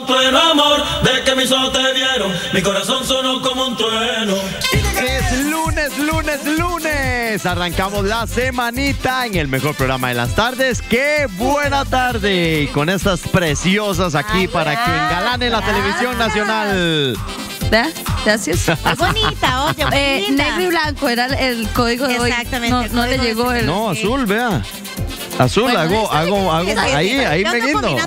trueno, amor, de que mis ojos te vieron, mi corazón sonó como un trueno. Es lunes. Arrancamos la semanita en el mejor programa de las tardes. ¡Qué buena tarde! Y con estas preciosas aquí para que engalane la televisión nacional. Gracias. Es bonita, oye, negro y blanco era el código de hoy. Exactamente. No le llegó el... No, azul, vea. Azul, Bueno, hago, ahí me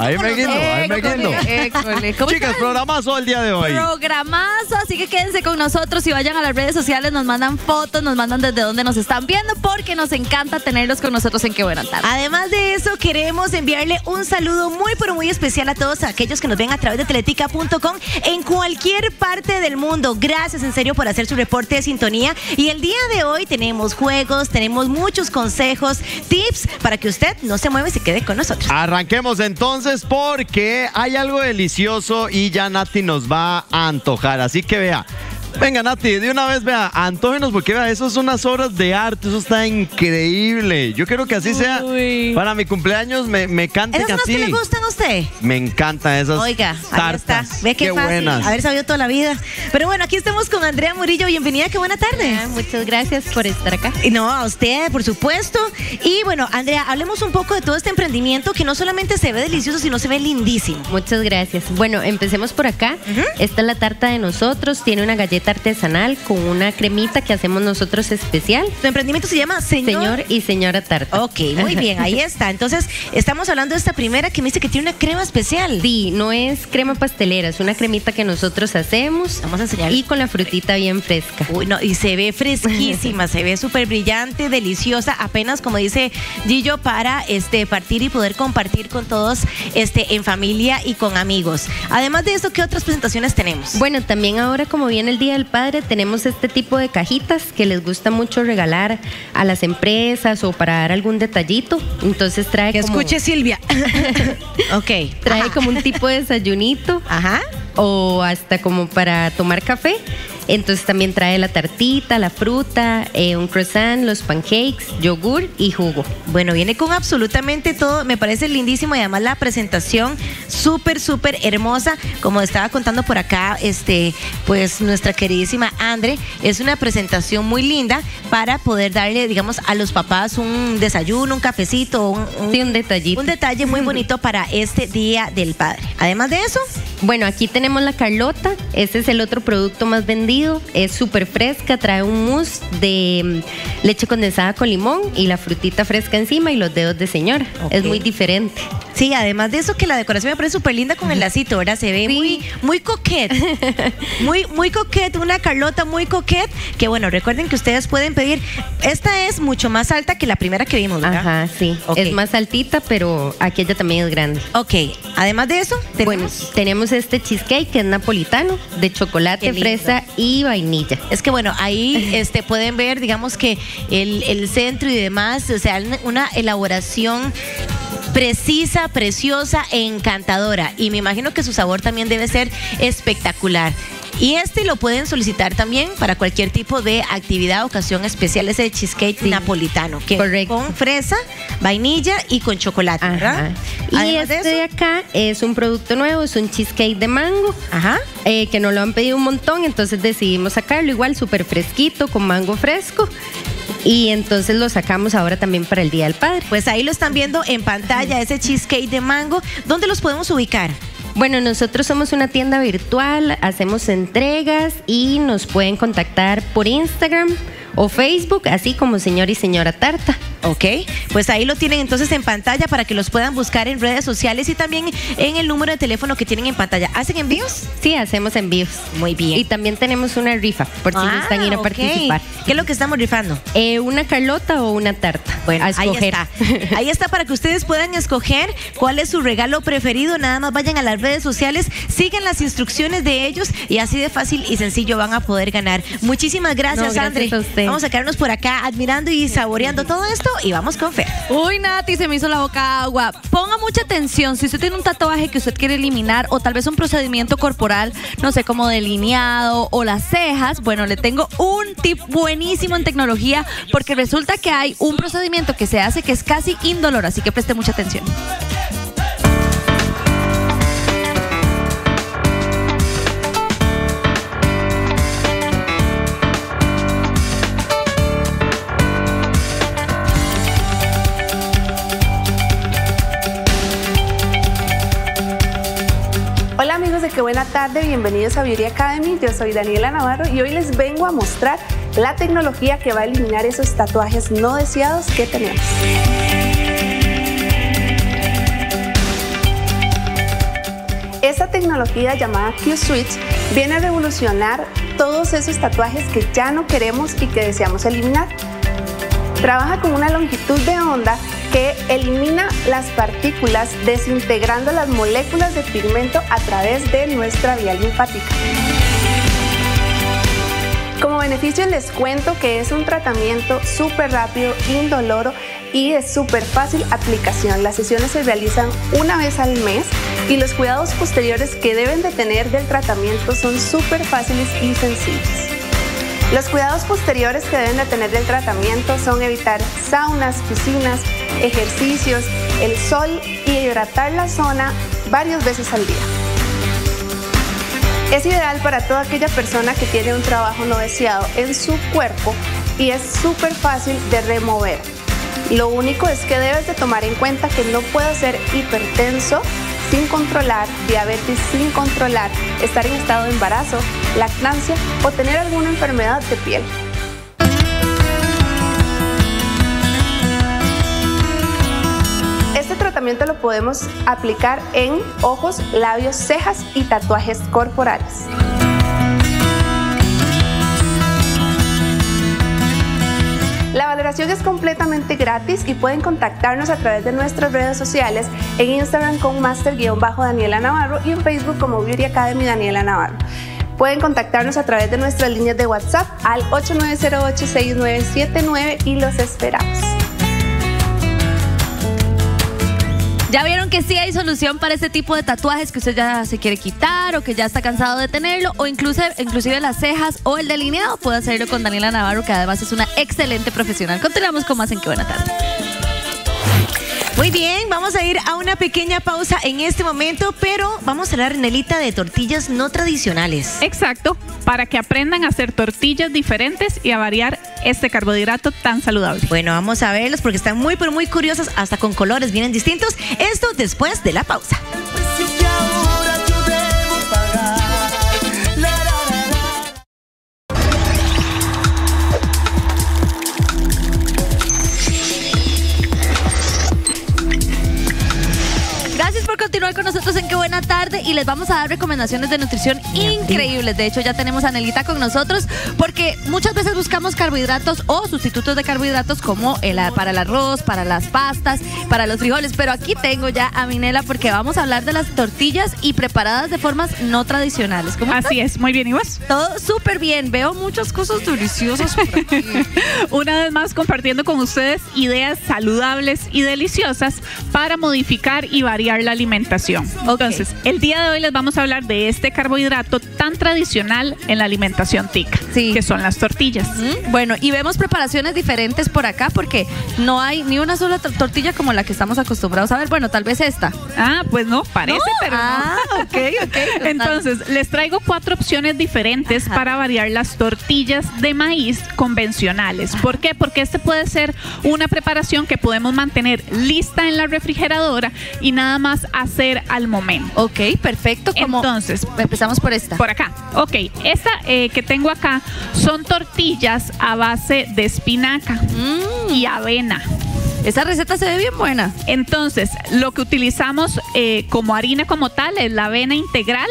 guindo. Chicas, programazo el día de hoy. Programazo, así que quédense con nosotros y vayan a las redes sociales, nos mandan fotos, nos mandan desde dónde nos están viendo, porque nos encanta tenerlos con nosotros en Qué Buena Tarde. Además de eso, queremos enviarle un saludo muy, pero muy especial a todos aquellos que nos ven a través de teletica.com en cualquier parte del mundo. Gracias, en serio, por hacer su reporte de sintonía. Y el día de hoy tenemos juegos, tenemos muchos consejos, tips para que usted no se mueva y se quede con nosotros. Arranquemos entonces porque hay algo delicioso y ya Nati nos va a antojar. Así que vea. Venga, Nati, de una vez, vea, antógenos, porque vea, eso son unas obras de arte, eso está increíble. Yo quiero que así sea. Para mi cumpleaños me canten ¿Esas son así. las que le gustan a usted? Me encantan esas. Oiga, tartas. ahí está. Ve qué fácil. Buenas. Haber sabido toda la vida. Pero bueno, aquí estamos con Andrea Murillo. Bienvenida, qué buena tarde. Muchas gracias por estar acá. No, a usted, por supuesto. Y bueno, Andrea, hablemos un poco de todo este emprendimiento que no solamente se ve delicioso, sino se ve lindísimo. Muchas gracias. Bueno, empecemos por acá. Esta es la tarta de nosotros. Tiene una galleta artesanal con una cremita que hacemos nosotros especial. Tu emprendimiento se llama Señor y Señora Tarta. Ok, muy bien, ahí está. Entonces, estamos hablando de esta primera que me dice que tiene una crema especial. Sí, no es crema pastelera, es una cremita que nosotros hacemos. Vamos a enseñar. Y con la frutita bien fresca. Uy, no, y se ve fresquísima, se ve súper brillante, deliciosa, apenas como dice Gillo, para partir y poder compartir con todos en familia y con amigos. Además de eso, ¿qué otras presentaciones tenemos? Bueno, también ahora como viene el Día del Padre, tenemos este tipo de cajitas que les gusta mucho regalar a las empresas o para dar algún detallito. Entonces trae que como... escuche Silvia. Ok. Trae como un tipo de desayunito. Ajá. O hasta como para tomar café. Entonces también trae la tartita, la fruta, un croissant, los pancakes, yogur y jugo. Bueno, viene con absolutamente todo. Me parece lindísimo y además la presentación súper hermosa. Como estaba contando por acá, pues nuestra queridísima Andre, es una presentación muy linda para poder darle, digamos, a los papás un desayuno, un cafecito, un detallito. Un detalle muy bonito para este Día del Padre. Además de eso, bueno, aquí tenemos la Carlota. Ese es el otro producto más vendido. Es súper fresca, trae un mousse de leche condensada con limón y la frutita fresca encima y los dedos de señora. Okay. Es muy diferente. Sí, además de eso que la decoración me parece súper linda con el lacito, ¿verdad? Se ve muy coquete. muy coquete, una Carlota muy coquete. Que bueno, recuerden que ustedes pueden pedir. Esta es mucho más alta que la primera que vimos, ¿verdad? Ajá, sí. Okay. Es más altita, pero aquella también es grande. Ok, además de eso, tenemos este cheesecake que es napolitano, de chocolate, fresa y vainilla. Es que bueno, ahí pueden ver, digamos que el centro y demás, o sea, una elaboración precisa, preciosa e encantadora. Y me imagino que su sabor también debe ser espectacular. Y lo pueden solicitar también para cualquier tipo de actividad, ocasión especial, ese cheesecake napolitano. Correcto. Con fresa, vainilla y con chocolate, ¿verdad? Y de acá es un producto nuevo, es un cheesecake de mango. Ajá. Que nos lo han pedido un montón, entonces decidimos sacarlo igual, súper fresquito, con mango fresco. Y entonces lo sacamos ahora también para el Día del Padre. Pues ahí lo están viendo en pantalla, ese cheesecake de mango. ¿Dónde los podemos ubicar? Bueno, nosotros somos una tienda virtual, hacemos entregas y nos pueden contactar por Instagram o Facebook, así como Señor y Señora Tarta. Ok, pues ahí lo tienen entonces en pantalla para que los puedan buscar en redes sociales y también en el número de teléfono que tienen en pantalla. ¿Hacen envíos? Sí, hacemos envíos. Muy bien. Y también tenemos una rifa, por si gustan ir a participar. ¿Qué es lo que estamos rifando? Una Carlota o una tarta. Bueno, a escoger. Ahí está. Ahí está para que ustedes puedan escoger cuál es su regalo preferido. Nada más vayan a las redes sociales, sigan las instrucciones de ellos y así de fácil y sencillo van a poder ganar. Muchísimas gracias, Andre. A usted. Vamos a quedarnos por acá admirando y saboreando todo esto y vamos con Fer. Uy, Nati, se me hizo la boca agua. Ponga mucha atención. Si usted tiene un tatuaje que usted quiere eliminar o tal vez un procedimiento corporal, no sé, como delineado o las cejas, bueno, le tengo un tip buenísimo en tecnología porque resulta que hay un procedimiento que se hace que es casi indoloro, así que preste mucha atención. amigos de Qué Buena Tarde, bienvenidos a Beauty Academy. Yo soy Daniela Navarro y hoy les vengo a mostrar la tecnología que va a eliminar esos tatuajes no deseados que tenemos. Esta tecnología llamada Q-Switch viene a revolucionar todos esos tatuajes que ya no queremos y que deseamos eliminar. Trabaja con una longitud de onda que elimina las partículas desintegrando las moléculas de pigmento a través de nuestra vía linfática. Como beneficio les cuento que es un tratamiento súper rápido, indoloro y de súper fácil aplicación. Las sesiones se realizan una vez al mes y los cuidados posteriores que deben de tener del tratamiento son súper fáciles y sencillos. Los cuidados posteriores que deben de tener del tratamiento son evitar saunas, piscinas, ejercicios, el sol y hidratar la zona varias veces al día. Es ideal para toda aquella persona que tiene un trabajo no deseado en su cuerpo y es súper fácil de remover. Lo único es que debes de tomar en cuenta que no puedes ser hipertenso sin controlar, diabetes sin controlar, estar en estado de embarazo, lactancia o tener alguna enfermedad de piel. Este tratamiento lo podemos aplicar en ojos, labios, cejas y tatuajes corporales. La valoración es completamente gratis y pueden contactarnos a través de nuestras redes sociales, en Instagram con master_Daniela Navarro y en Facebook como Beauty Academy Daniela Navarro. Pueden contactarnos a través de nuestras líneas de WhatsApp al 8908-6979 y los esperamos. Ya vieron que sí hay solución para este tipo de tatuajes que usted ya se quiere quitar o que ya está cansado de tenerlo, o inclusive las cejas o el delineado. Puede hacerlo con Daniela Navarro, que además es una excelente profesional. Continuamos con más en Qué Buena Tarde. Muy bien, vamos a ir a una pequeña pausa en este momento, pero vamos a hablar, Nelita, de tortillas no tradicionales. Exacto, para que aprendan a hacer tortillas diferentes y a variar este carbohidrato tan saludable. Bueno, vamos a verlos porque están muy, pero muy curiosas, hasta con colores bien distintos. Esto después de la pausa. Gracias por continuar con nosotros en Qué Buena Tarde y les vamos a dar recomendaciones de nutrición increíbles. De hecho, ya tenemos a Nelita con nosotros porque muchas veces buscamos carbohidratos o sustitutos de carbohidratos como para el arroz, para las pastas, para los frijoles. Pero aquí tengo ya a Minela porque vamos a hablar de las tortillas y preparadas de formas no tradicionales. ¿Cómo estás? Así es, muy bien, ¿y vos? Todo súper bien. Veo muchas cosas deliciosas por aquí. Una vez más compartiendo con ustedes ideas saludables y deliciosas para modificar y variar la alimentación. Entonces, el día de hoy les vamos a hablar de este carbohidrato tan tradicional en la alimentación tica, que son las tortillas. Bueno, y vemos preparaciones diferentes por acá porque no hay ni una sola tortilla como la que estamos acostumbrados a ver. Bueno, tal vez esta. Ah, pues no, parece, pero no. Ok. Entonces, les traigo 4 opciones diferentes para variar las tortillas de maíz convencionales. ¿Por qué? Porque este puede ser una preparación que podemos mantener lista en la refrigeradora y nada más hacer al momento. Ok, perfecto. Entonces, empezamos por esta. Por acá. Ok, esta que tengo acá son tortillas a base de espinaca y avena. Esa receta se ve bien buena. Entonces, lo que utilizamos como harina como tal es la avena integral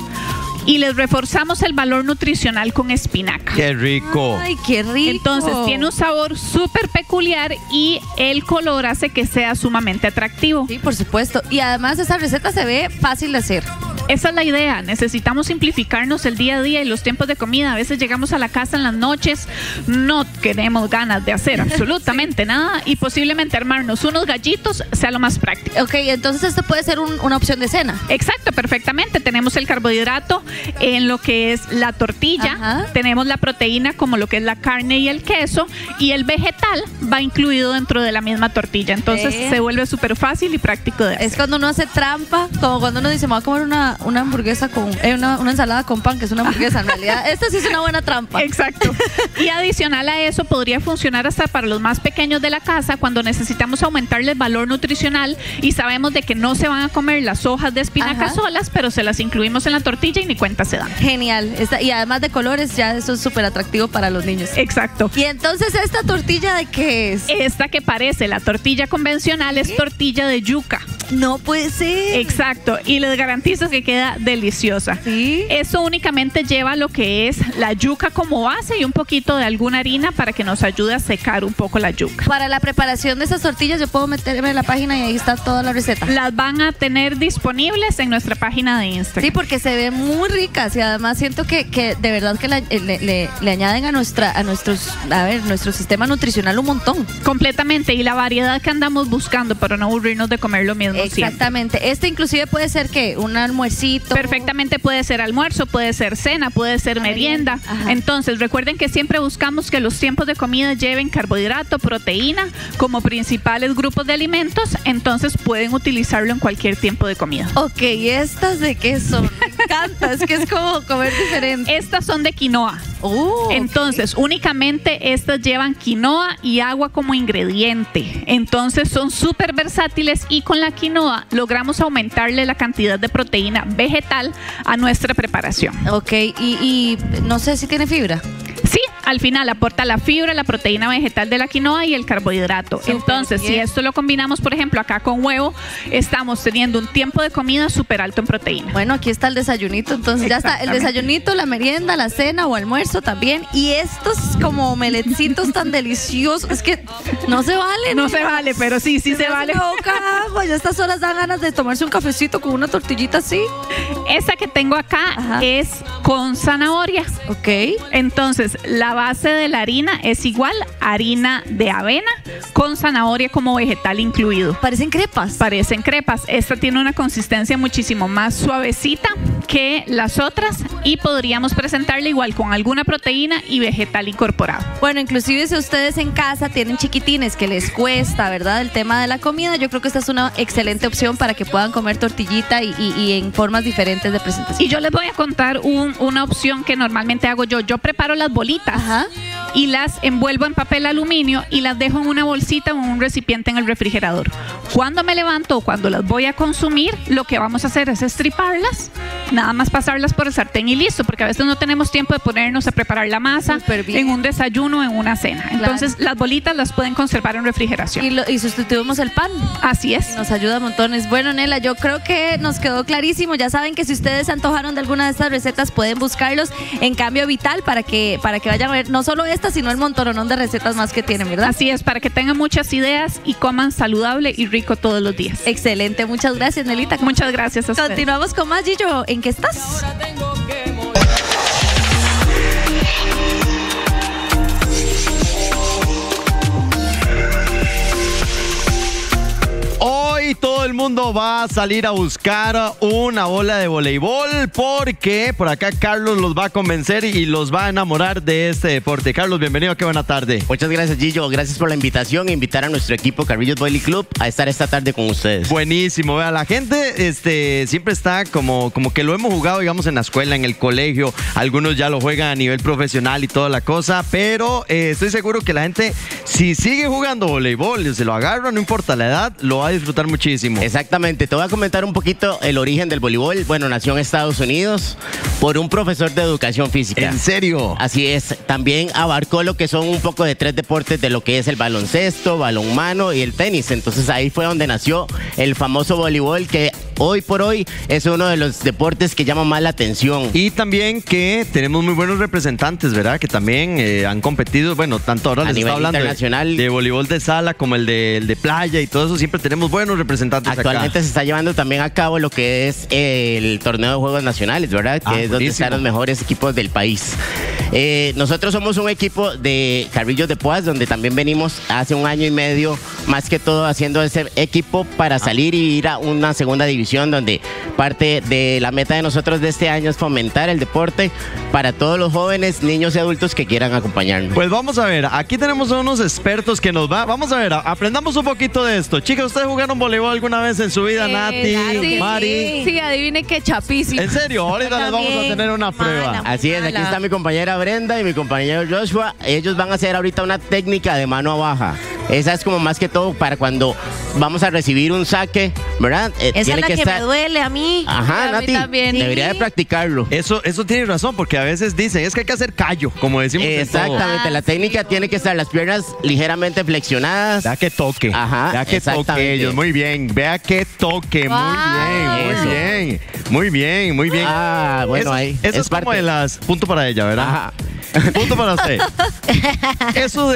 y les reforzamos el valor nutricional con espinaca. ¡Qué rico! ¡Ay, qué rico! Entonces, tiene un sabor súper peculiar y el color hace que sea sumamente atractivo. Sí, por supuesto. Y además, esa receta se ve fácil de hacer. Esa es la idea. Necesitamos simplificarnos el día a día y los tiempos de comida. A veces llegamos a la casa en las noches, no tenemos ganas de hacer absolutamente nada y posiblemente armarnos unos gallitos sea lo más práctico. Ok, entonces esto puede ser una opción de cena. Exacto, perfectamente. Tenemos el carbohidrato en lo que es la tortilla, tenemos la proteína como lo que es la carne y el queso, y el vegetal va incluido dentro de la misma tortilla. Entonces se vuelve súper fácil y práctico de hacer. Es cuando uno hace trampa, como cuando uno dice, me voy a comer una una hamburguesa con una ensalada con pan, que es una hamburguesa en realidad. Esta sí es una buena trampa. Exacto. Y adicional a eso, podría funcionar hasta para los más pequeños de la casa cuando necesitamos aumentarle el valor nutricional y sabemos de que no se van a comer las hojas de espinaca solas, pero se las incluimos en la tortilla y ni cuenta se dan. Genial. Y además de colores, ya eso es súper atractivo para los niños. Exacto. Y entonces, ¿esta tortilla de qué es? Esta que parece la tortilla convencional es tortilla de yuca. No puede ser. Exacto. Y les garantizo que queda deliciosa. ¿Sí? Eso únicamente lleva lo que es la yuca como base y un poquito de alguna harina para que nos ayude a secar un poco la yuca. Para la preparación de esas tortillas, yo puedo meterme en la página y ahí está toda la receta. Las van a tener disponibles en nuestra página de Instagram. Sí, porque se ven muy ricas y además siento que de verdad que le añaden a nuestro sistema nutricional un montón. Completamente. Y la variedad que andamos buscando para no aburrirnos de comer lo mismo. Exactamente. Siempre. Este inclusive puede ser que un almuercito. Perfectamente puede ser almuerzo, puede ser cena, puede ser merienda. Entonces recuerden que siempre buscamos que los tiempos de comida lleven carbohidrato, proteína como principales grupos de alimentos. Entonces pueden utilizarlo en cualquier tiempo de comida. Ok, ¿estas de qué son? Me encanta, es que es como comer diferente. Estas son de quinoa. Entonces, únicamente estas llevan quinoa y agua como ingrediente. Entonces, son súper versátiles y con la quinoa logramos aumentarle la cantidad de proteína vegetal a nuestra preparación. Ok, y no sé si tiene fibra. Sí, al final aporta la fibra, la proteína vegetal de la quinoa y el carbohidrato. Entonces, si esto lo combinamos, por ejemplo, acá con huevo, estamos teniendo un tiempo de comida súper alto en proteína. Bueno, aquí está el desayunito, entonces ya está el desayunito, la merienda, la cena o almuerzo también. Y estos como omelecitos tan deliciosos, es que no se vale. No se vale, pero sí se vale. Ya a estas horas dan ganas de tomarse un cafecito con una tortillita así. Esa que tengo acá es con zanahoria. Ok. Entonces, la base de la harina es igual harina de avena con zanahoria como vegetal incluido. Parecen crepas. Parecen crepas. Esta tiene una consistencia muchísimo más suavecita que las otras y podríamos presentarla igual con alguna proteína y vegetal incorporado. Bueno, inclusive si ustedes en casa tienen chiquitines que les cuesta, ¿verdad? El tema de la comida, yo creo que esta es una excelente opción para que puedan comer tortillita y en formas diferentes de presentación. Y yo les voy a contar una opción que normalmente hago yo. Yo preparo las bolitas y las envuelvo en papel aluminio y las dejo en una bolsita o en un recipiente en el refrigerador. Cuando me levanto o cuando las voy a consumir, lo que vamos a hacer es estriparlas, nada más pasarlas por el sartén y listo, porque a veces no tenemos tiempo de ponernos a preparar la masa en un desayuno o en una cena. Entonces, las bolitas las pueden conservar en refrigeración. Y sustituimos el pan. Así es. Nos ayuda montones. Bueno, Nela, yo creo que nos quedó clarísimo. Ya saben que si ustedes se antojaron de alguna de estas recetas, pueden buscarlos en Cambio Vital para que vayan a ver no solo esta, sino el montonón de recetas más que tienen, ¿verdad? Así es, para que tengan muchas ideas y coman saludable y rico todos los días. Excelente, muchas gracias, Nelita. Muchas gracias a ustedes. Continuamos con más, Gillo. ¿En qué estás? Hoy todo el mundo va a salir a buscar una bola de voleibol porque por acá Carlos los va a convencer y los va a enamorar de este deporte. Carlos, bienvenido, qué buena tarde. Muchas gracias, Gillo. Gracias por la invitación e invitar a nuestro equipo Carrillos Volley Club a estar esta tarde con ustedes. Buenísimo, vea, la gente siempre está como que lo hemos jugado, digamos, en la escuela, en el colegio. Algunos ya lo juegan a nivel profesional y toda la cosa, pero estoy seguro que la gente, si sigue jugando voleibol, se lo agarra, no importa la edad, lo va a disfrutar muchísimo. Exactamente, te voy a comentar un poquito el origen del voleibol. Bueno, nació en Estados Unidos por un profesor de educación física. ¿En serio? Así es, también abarcó lo que son un poco de 3 deportes de lo que es el baloncesto, balonmano y el tenis. Entonces ahí fue donde nació el famoso voleibol, que hoy por hoy es uno de los deportes que llama más la atención. Y también que tenemos muy buenos representantes, ¿verdad? Que también han competido, bueno, tanto ahora les está hablando de voleibol de sala como el de playa y todo eso, siempre tenemos buenos representantes. Actualmente se está llevando también a cabo lo que es el torneo de Juegos Nacionales, ¿verdad? Que es donde están los mejores equipos del país. Nosotros somos un equipo de Carrillos de Poás, donde también venimos hace 1 año y medio, más que todo haciendo ese equipo para salir y ir a una segunda división exhibición donde parte de la meta de nosotros de este año es fomentar el deporte para todos los jóvenes, niños y adultos que quieran acompañarnos. Pues vamos a ver, aquí tenemos a unos expertos que nos va. Vamos a ver, aprendamos un poquito de esto. Chicas, ¿ustedes jugaron voleibol alguna vez en su vida, Nati, claro que Mari? Sí, adivine qué chapísimo. ¿En serio? Ahorita les vamos a tener una prueba. Así es, aquí está mi compañera Brenda y mi compañero Joshua. Ellos van a hacer ahorita una técnica de mano a baja. Esa es como más que todo para cuando vamos a recibir un saque, ¿verdad? Esa es la que me duele a mí. Ajá, A mí Nati, también. debería de practicarlo. Eso tiene razón, porque a veces dicen, es que hay que hacer callo, como decimos en todo. Exactamente, la técnica tiene que estar las piernas ligeramente flexionadas. Vea que toque. Ajá, Vea que toque exactamente. ellos. Muy bien. Vea que toque. Wow. Muy bien. Muy bien. Muy bien. Ah, bueno, eso, ahí. Eso es como de las. Punto para ella, ¿verdad? Ajá. Punto para usted. Eso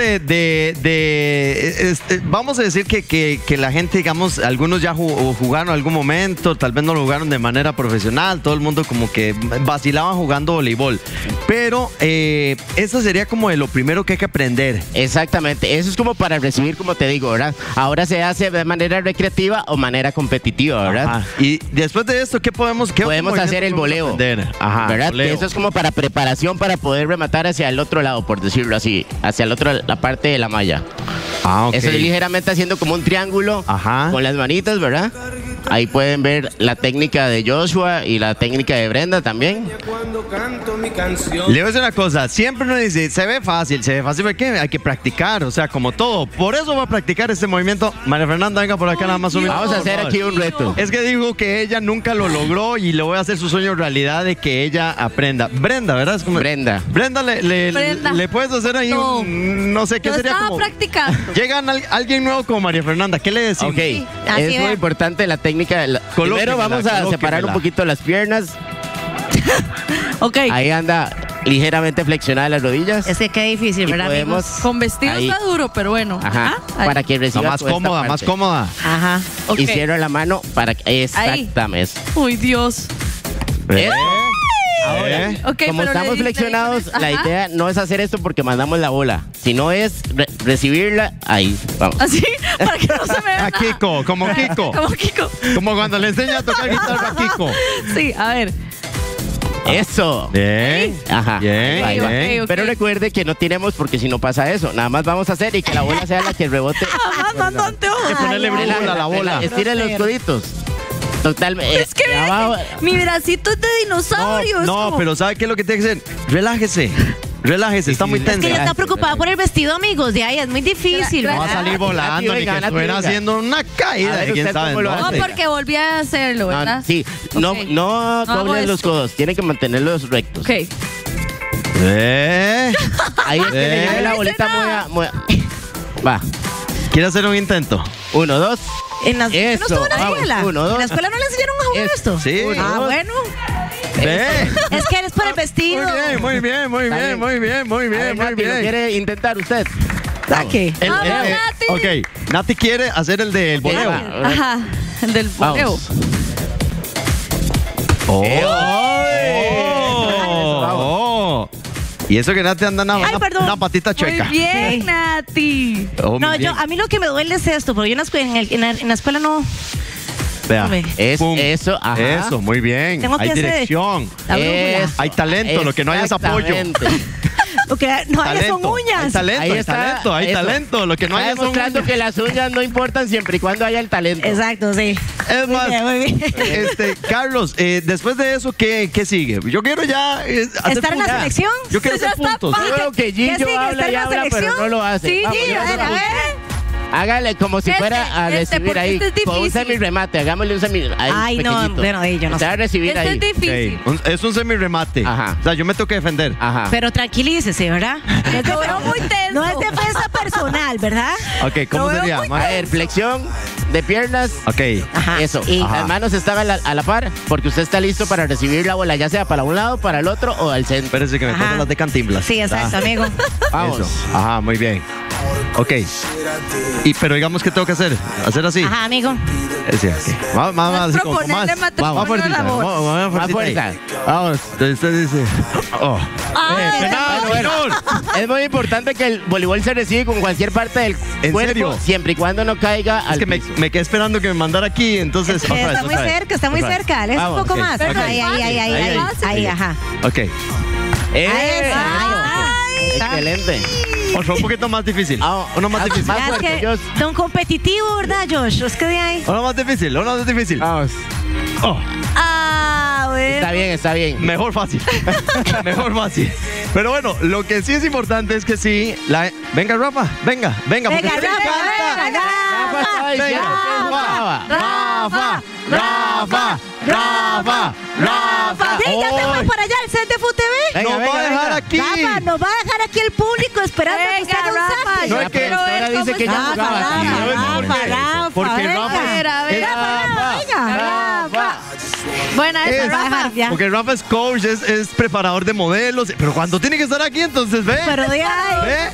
vamos a decir que la gente, digamos, algunos ya jugaron en algún momento, tal vez no lo jugaron de manera profesional, todo el mundo como que vacilaban jugando voleibol. Pero eso sería como de lo primero que hay que aprender. Exactamente, eso es como para recibir, como te digo, ¿verdad? Ahora se hace de manera recreativa o manera competitiva, ¿verdad? Ajá. Y después de esto, ¿qué podemos hacer el voleo, Ajá, ¿verdad? voleo. Que eso es como para preparación para poder rematar hacia el otro lado, por decirlo así, hacia la parte de la malla. Ah, ok. Eso es ligeramente haciendo como un triángulo. Ajá. Con las manitas, ¿verdad? Ahí pueden ver la técnica de Joshua y la técnica de Brenda también. Le voy a decir una cosa, siempre uno dice, se ve fácil, porque hay que practicar, o sea, como todo. Por eso va a practicar este movimiento. María Fernanda, venga por acá nada más un minuto. Vamos a hacer aquí un reto. Es que dijo que ella nunca lo logró y le voy a hacer su sueño realidad de que ella aprenda. Brenda, ¿verdad? Es como- Brenda. Brenda, Brenda. le puedes hacer ahí No. no sé qué Yo sería estaba como... practicando. Llegan alguien nuevo como María Fernanda, ¿qué le decimos? Ok, así es muy es. importante la técnica. Colóquemela, Primero vamos a separar colóquemela. un poquito las piernas. Ok. Ahí anda ligeramente flexionada las rodillas. Es que qué difícil, Y ¿verdad, podemos- amigos? Con vestido Ahí. está duro, pero bueno. Ajá, Ahí. para que No, reciba más toda esta cómoda, más parte. cómoda. Ajá. Ok. Y cierro la mano para que... Exactamente. Uy, Dios. Eso. Ahora, Ok, Como pero estamos le di- flexionados, le di con la esta- ajá. idea no es hacer esto porque mandamos la bola, sino es recibirla ahí. Vamos. Así, para que no se me vea a nada. Kiko, como Kiko. Como Kiko. Como cuando le enseña a tocar guitarra a Kiko. Sí, a ver. Eso. Bien. Ajá. Bien, Ahí va. bien. Ok. Pero recuerde que no tiremos porque si no pasa eso. Nada más vamos a hacer y que la bola sea la que rebote. Jamás mandó anteojos. Hay que ponerle brújula a la bola. Estiren los coditos. Totalmente. Es que vean que mi bracito es de dinosaurio. es No, como- pero ¿sabe qué es lo que tiene que hacer? Relájese. Relájese, está muy sí, Es que tensa. ella está preocupada por el vestido, amigos. De ahí es muy difícil, Gra- No va a ¿verdad? salir volando ni venga, que Nati, estuviera venga. haciendo una A caída. ver, ¿Quién usted sabe? cómo lo No, hace. No, porque volví a hacerlo, ¿verdad? No, sí, no, Ok. no hago doblen los esto. codos. Tienen que mantenerlos rectos. Ok. Ahí es que le lleve la No hice bolita nada. Va. ¿Quiere hacer un intento? 1, 2. En las, Eso, ¿no estuvo en la vamos, escuela? 1, 2. ¿En la escuela no le enseñaron a jugar Eso. esto? Sí. Ah, bueno. Ve. Es que eres por el vestido. Muy bien, muy bien, muy Está bien, bien. muy bien, muy A ver, bien, muy Nati, ¿lo bien. quiere intentar usted? Saque. Vamos, Nati. Ok, Nati quiere hacer el del voleo. va. Ajá. Del voleo. Vamos. Oh. Vamos. Oh. Y eso que Nati anda Ay, perdón. una patita Muy chueca. bien, Sí. Nati. Oh, muy No, bien. a mí lo que me duele es esto, porque yo en la escuela no. Vea. Hombre. Pum. Eso, ajá. Eso, muy bien. Tengo que Hay hacer- dirección. La brújula. Eso, Hay talento, lo que no hay es apoyo. exactamente. Porque no hay son Talento. Hay uñas. talento, Ahí hay está, talento, hay eso. talento. Lo que no hay Está es son demostrando uñas. que las uñas no importan siempre y cuando haya el talento. Exacto, sí. Es más, Muy bien. Carlos, después de eso, ¿qué sigue? Yo quiero ya hacer ¿Estar en la puntos. selección? Yo quiero Ya hacer está puntos. Yo veo que ¿Qué Gillo sigue? habla ¿Estar y en la habla, pero selección? no lo hace. Sí, Vamos, Gillo, yo a ver, hago a ver. Hágale como si fuera a recibir porque ahí. este es Con un difícil. semi-remate, hagámosle un semi ahí, Ay, no, pequeñito. bueno, yo no Usted va a recibir Esto es ahí. difícil. Ok, es un semi-remate. Ajá. O sea, yo me tengo que defender. Ajá. Pero tranquilícese, ¿verdad? Lo veo muy tenso. No es defensa personal, ¿verdad? Ok, ¿cómo Lo veo sería? muy A ver, flexión de piernas. Ok. Ajá. Eso. Y- Las manos están a la par porque usted está listo para recibir la bola, ya sea para un lado, para el otro o al centro. Espérese que me Ajá. tomo las de Cantinflas. Sí, exacto, Ah, amigo. Vamos. eso. Ajá, muy bien. Ok. Pero digamos, ¿qué tengo que hacer? ¿Hacer así? Ajá, amigo. Sí, ok. Vamos, así como más. proponerle matrimonio Vamos, fuercita. a la voz. Vamos, Más fuerza. Vamos. Usted dice. Oh. Bueno, es muy importante que el voleibol se recibe con cualquier parte del ¿En cuerpo, serio? siempre y cuando no caiga Es al que piso. me quedé esperando que me mandara aquí, entonces. otra vez, Está muy otra vez. cerca, está muy Otra vez. cerca. Aleja un Vamos, poco ok, más. ok. Ahí, ajá. Ok. Excelente. Otro un poquito más difícil. Uno más difícil. Más Ya es fuerte, que Josh. don competitivo, ¿verdad, Josh? Es que de ahí. Uno más difícil, uno más difícil. Vamos. Oh, Está bien, está bien. mejor fácil. Mejor fácil. Pero bueno, lo que sí es importante es que sí. Venga, Rafa, venga, porque Venga, usted Rafa, canta. venga, Rafa estaba diciendo que jugaba. Rafa. Ya te vas para allá al set de FUTV. Venga, Nos venga, va a dejar venga. aquí. Rafa, nos va a dejar aquí el público esperando que usted Venga, nos Rafa, saque. No, yo es que quiero ver ahora dice cómo que ya está. jugaba aquí. Rafa, Porque venga. Rafa Buena esa, es- Rafa. Ya. Porque Rafa es coach, es preparador de modelos. Pero cuando tiene que estar aquí, entonces ve. Pero de ahí.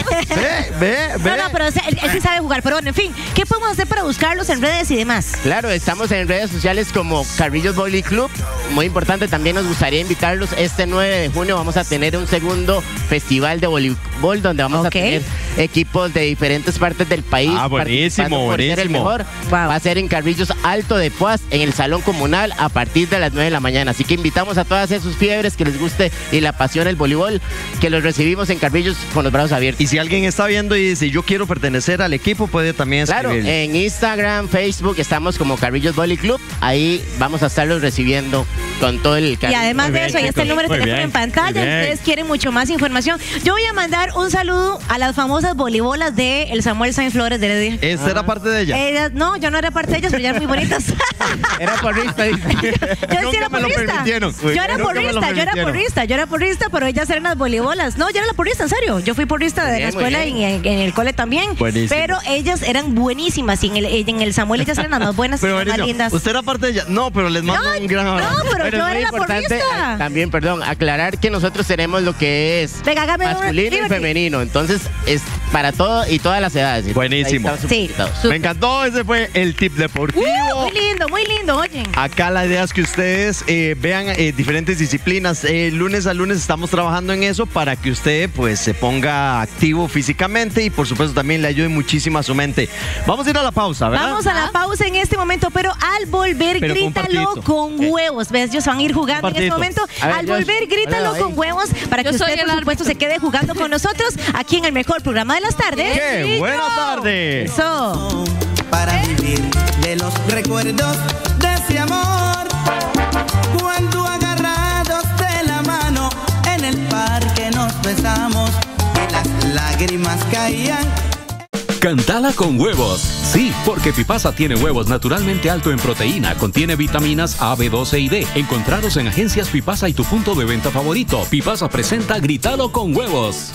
Ve. No, pero él sí sabe jugar. Pero bueno, en fin, ¿qué podemos hacer para buscarlos en redes y demás? Claro, estamos en redes sociales como Carrillos Volley Club. Muy importante, también nos gustaría invitarlos. Este 9 de junio vamos a tener un segundo festival de voleibol donde vamos a tener equipos de diferentes partes del país. Ah, buenísimo, participando por ser el buenísimo. mejor. Va a ser en Carrillos Alto de Poás, en el Salón Comunal, a partir de las 9 de la mañana. Así que invitamos a todas esos fiebres que les guste y la pasión el voleibol, que los recibimos en Carrillos con los brazos abiertos. Y si alguien está viendo y dice, yo quiero pertenecer al equipo, puede también Claro, escribirle. en Instagram, Facebook estamos como Carrillos Volley Club. Ahí vamos a estarlos recibiendo con todo el Y cariño. además Muy de bien, eso, ahí está el chicos, número de muy teléfono bien, en pantalla. muy bien. Ustedes quieren mucho más información. Yo voy a mandar un saludo a las famosas voleibolas de el Samuel Sainz Flores de Heredia. ¿Esta era parte de ella? Ellas, no, yo no era parte de ellas, pero ellas eran muy bonitas. Era porrista, dice. Yo sí Nunca era me lo porrista. permitieron. Yo era Nunca me lo permitieron. yo era porrista, pero ellas eran las voleibolas. No, yo era la porrista, en serio. Yo fui porrista de la Bien, muy escuela y en el cole también. Buenísimo. Pero ellas eran buenísimas y en el Samuel ellas eran las más buenas y Pero las más buenísimo. lindas. ¿Usted era parte de ella? No, pero les mando un gran abrazo. No, pero Pero yo es muy era la importante porrista. también, perdón, aclarar que nosotros tenemos lo que es Venga, hágame un masculino y Liberty. femenino. Entonces, es para todo y todas las edades. Buenísimo. Ahí están Sí. invitados. Me encantó, ese fue el tip deportivo. Muy lindo, oye. Acá la idea es que ustedes vean diferentes disciplinas. Lunes a lunes estamos trabajando en eso para que usted pues se ponga activo físicamente y por supuesto también le ayude muchísimo a su mente. Vamos a ir a la pausa, ¿verdad? Vamos a la pausa en este momento, pero al volver, Pero con grítalo partidito. con huevos. ¿Ves? Ellos van a ir jugando en este Partidito. momento. A ver, Al Josh, volver, grítalo ahí. con huevos para que Yo soy usted, el por supuesto, se quede jugando con nosotros aquí en el mejor programa de las tardes. ¡Qué buena tarde! Eso. Para vivir de los recuerdos de ese amor. Cuando agarrados de la mano en el parque nos besamos y las lágrimas caían. Cantala con huevos. Sí, porque Pipasa tiene huevos naturalmente alto en proteína. Contiene vitaminas A, B12 y D. Encontrados en agencias Pipasa y tu punto de venta favorito. Pipasa presenta Grítalo con huevos.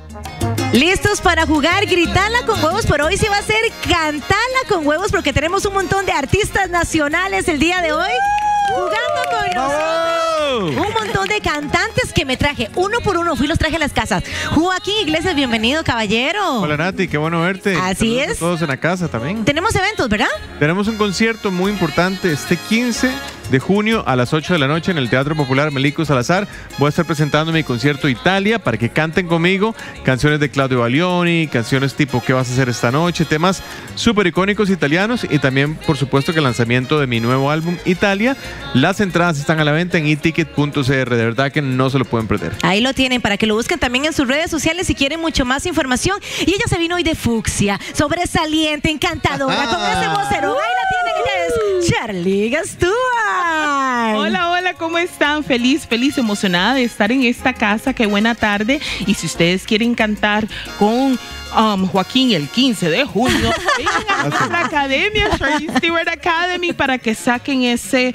¿Listos para jugar Gritala con huevos? Pero hoy sí va a ser Cantala con huevos porque tenemos un montón de artistas nacionales el día de hoy jugando con nosotros. Un montón de cantantes que me traje uno por uno. Los traje a las casas. Joaquín Iglesias, bienvenido, caballero. Hola Nati, qué bueno verte. Así Saludos es. a todos en la casa también. Tenemos eventos, ¿verdad? Tenemos un concierto muy importante este 15 de junio a las 8 de la noche en el Teatro Popular Melico Salazar. Voy a estar presentando mi concierto Italia para que canten conmigo canciones de Claudio Baglioni, canciones tipo ¿Qué vas a hacer esta noche? Temas súper icónicos italianos y también, por supuesto, que el lanzamiento de mi nuevo álbum Italia. Las entradas están a la venta en eticket.cr. De verdad que no se lo pueden perder. Ahí lo tienen para que lo busquen también en sus redes sociales si quieren mucho más información. Y ella se vino hoy de fucsia, sobresaliente, encantadora, con ese vocero. Ahí la tienen, ella es Charlie Gastuar. Hola, hola, ¿cómo están? Feliz, emocionada de estar en esta casa. Qué buena tarde. Y si ustedes quieren cantar con Joaquín el 15 de junio, vengan a nuestra academia, Charlie Stewart Academy, para que saquen ese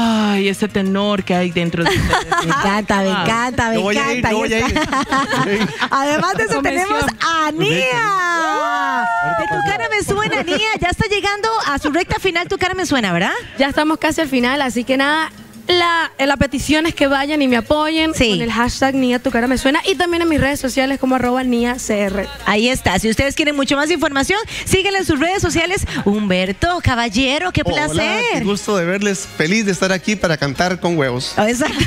tenor que hay dentro de ustedes. Me encanta, me encanta, me Yo voy a ir, encanta. yo voy a ir. Además de eso Convención. tenemos a Nia. De Tu Cara Me Suena, Nia. Ya está llegando a su recta final, Tu Cara Me Suena, ¿verdad? Ya estamos casi al final, así que nada, la petición es que vayan y me apoyen Sí. con el hashtag Nia tu cara me suena y también en mis redes sociales como @NiaCR. Ahí está. Si ustedes quieren mucho más información, síguenle en sus redes sociales. Humberto, caballero, qué Hola, placer. qué gusto de verles. Feliz de estar aquí para cantar con huevos. Exacto.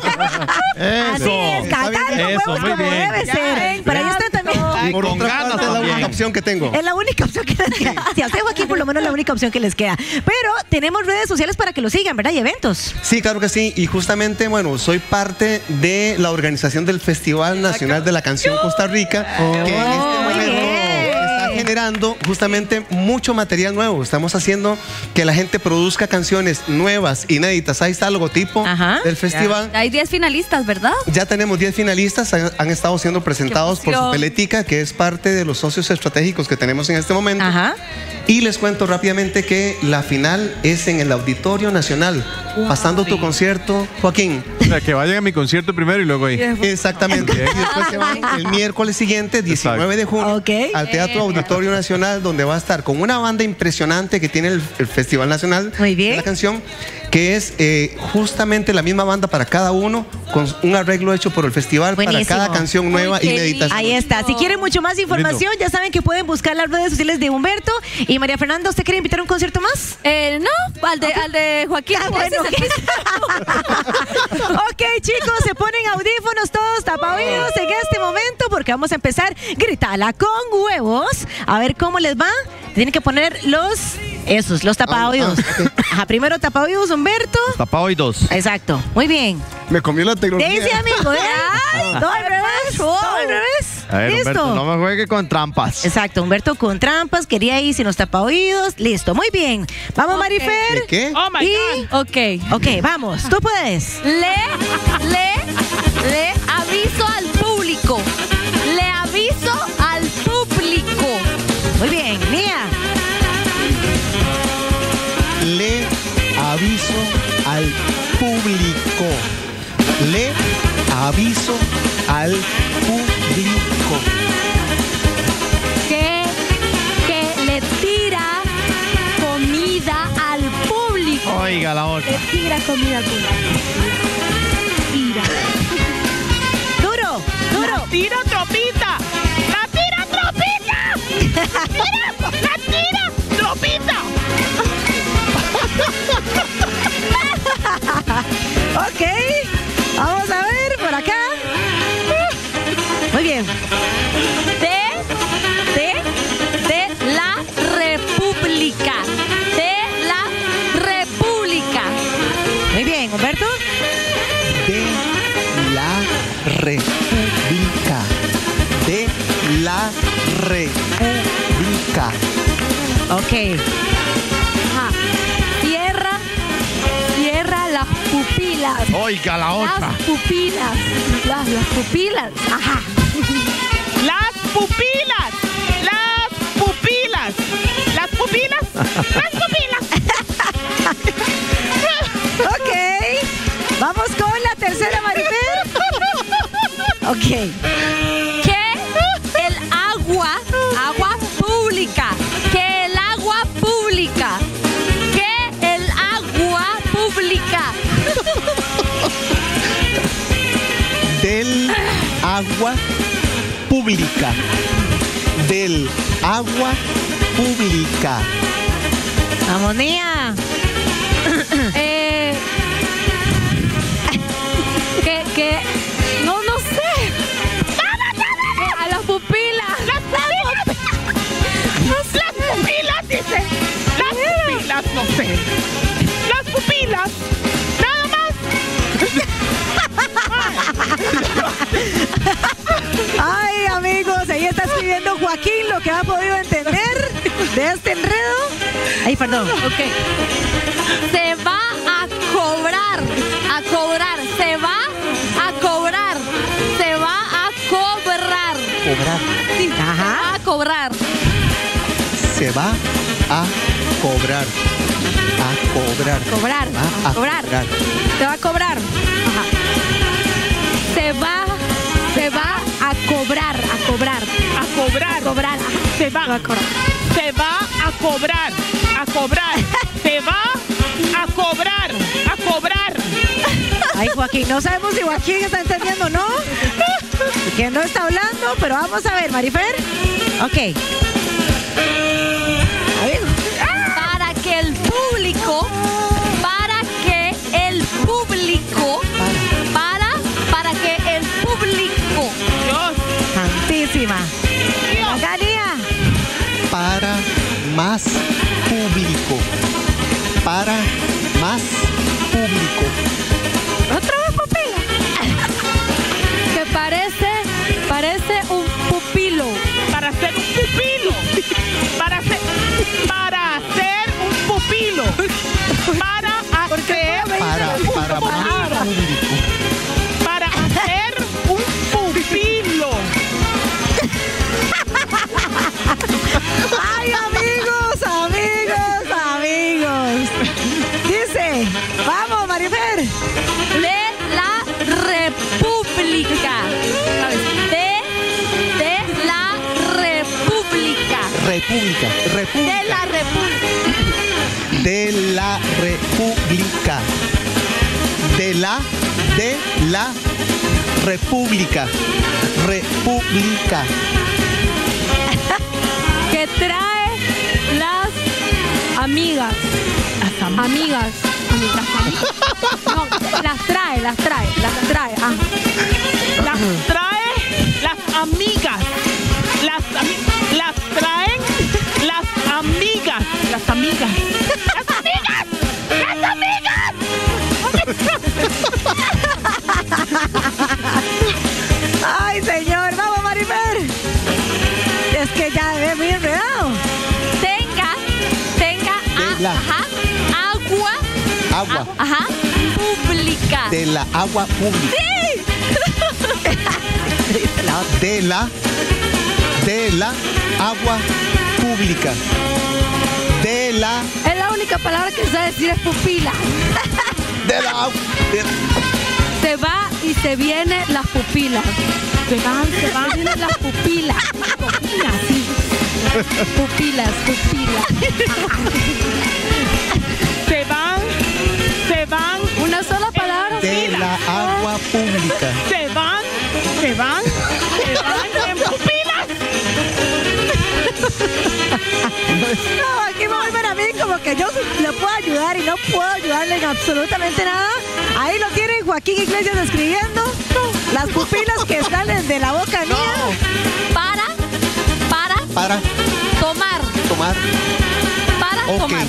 Así es, cantando huevos muy como bien. debe ser. Pero ahí está también. Y Por con otra ganas parte, es la también. única opción que tengo. Es la única opción que les queda. Si hacemos aquí, por lo menos la única opción que les queda. Pero tenemos redes sociales para que lo sigan, ¿verdad? Y eventos. Sí, claro que sí. Y justamente, bueno, soy parte de la organización del Festival Nacional de la Canción Costa Rica, que en este muy momento bien. está generando justamente mucho material nuevo. Estamos haciendo que la gente produzca canciones nuevas, inéditas. Ahí está el logotipo del festival. Hay 10 finalistas, ¿verdad? Ya tenemos 10 finalistas, han estado siendo presentados por Supeletica, que es parte de los socios estratégicos que tenemos en este momento. Y les cuento rápidamente que la final es en el Auditorio Nacional. Pasando tu concierto, Joaquín. O sea, que vayan a mi concierto primero y luego ahí. Exactamente. Y después se van el miércoles siguiente, 19 de junio, al Teatro Auditorio Nacional, donde va a estar con una banda impresionante que tiene el Festival Nacional de la Canción, que es justamente la misma banda para cada uno, con un arreglo hecho por el festival Buenísimo. para cada canción nueva inédita. Ahí está. Si quieren mucho más información, ya saben que pueden buscar las redes sociales de Humberto. Y María Fernanda, ¿usted quiere invitar a un concierto más? No, al de Joaquín. Bueno, Ese es el ok, chicos, se ponen audífonos todos tapaoídos en este momento porque vamos a empezar Gritala con huevos. A ver cómo les va. Tienen que poner los tapaoídos. Ajá, primero tapaoídos, Humberto. Tapaoídos. Exacto, muy bien. Me comió la tecnología. Dice, amigo, todo al revés, todo al revés. A ver, Listo. Humberto, no me juegue con trampas. Exacto, Humberto con trampas, quería ir sin los tapaoídos. Listo, muy bien. Vamos, Marifer. ¿De qué? Oh my God. Ok, vamos, tú puedes. Le aviso al público. Le aviso al público. Muy bien, Nia. Le aviso al público. Le aviso al público. Que le tira comida al público. Oiga la otra. Le tira comida al público. Tira. Duro. ¡La tira tropita! ¡La tira tropita! ¡La tira tropita! Ok, vamos a ver por acá. Muy bien. De la República. De la República. Muy bien, Humberto. De la República. De la República. Ok. Ajá. Cierra las pupilas. Oiga la otra. Las pupilas. Las pupilas. Ajá. ¡Las pupilas! ¡Las pupilas! ¡Las pupilas! ¡Las pupilas! Ok. Vamos con la tercera, Marifer. Ok. Que el agua pública. Que el agua pública. Que el agua pública. Del agua pública. Del agua pública. Vamos, Nia. Que no sé. A las pupilas. Las pupilas, dice. Las pupilas, no sé. Las pupilas. Nada más. Ay, amigos, ahí está escribiendo Joaquín lo que ha podido entender de este enredo. Ay, perdón. Ok. Se va a cobrar. A cobrar. Se va a cobrar. Se va a cobrar. Cobrar. Sí, Ajá. a cobrar. Se va a cobrar. A cobrar. Cobrar. A Cobrar. cobrar. Se va a cobrar. Ajá. Se va a cobrar. A cobrar. A cobrar. A cobrar. Ajá. Se va. a cobrar. Se va a cobrar. A cobrar. Se va a cobrar. A cobrar. Ay, Joaquín, no sabemos si Joaquín está entendiendo o no. Que no está hablando, pero vamos a ver, Marifer. Ok. Para que el público, para que el público, para que el público. Dios. Santísima. Galía. Para más público. Para más público. Otra vez pupila. Que parece un pupilo. Para ser un pupilo. Para ser un pupilo. Para hacer. Para más público. Para hacer un pupilo. Ay, amigos. Dice, vamos, Marifer. De la República. De la República. República. De la República. De la República. De la República. República. Que trae las amigas. Amigas. No, las trae. Las trae las amigas. Las traen las amigas. Las amigas. Ay, señor, vamos, Marifer. Es que ya es muy enredado. Tenga Agua. Ajá. Pública. De la agua pública. Sí. De la agua pública. De la. Es la única palabra que sabe decir es pupila. De la agua. Se va y se viene las pupilas. Se vienen las pupilas. Pupilas. Se van. Una sola palabra. De la agua pública. Se van en pupilas. No, aquí me voy a mí como que yo le puedo ayudar y no puedo ayudarle en absolutamente nada. Ahí lo tienen Joaquín Iglesias escribiendo. Las pupilas que salen de la boca mía. Para tomar. Para Ok. tomar.